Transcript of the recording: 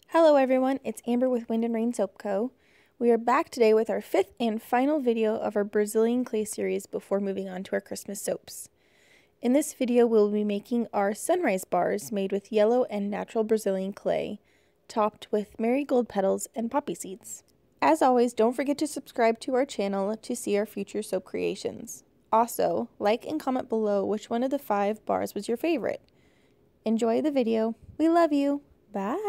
Hello everyone, it's Amber with Wind and Rain Soap Co. We are back today with our fifth and final video of our Brazilian clay series before moving on to our Christmas soaps. In this video we'll be making our sunrise bars made with yellow and natural Brazilian clay, topped with marigold petals and poppy seeds. As always, don't forget to subscribe to our channel to see our future soap creations. Also, like and comment below which one of the 5 bars was your favorite. Enjoy the video. We love you. Bye!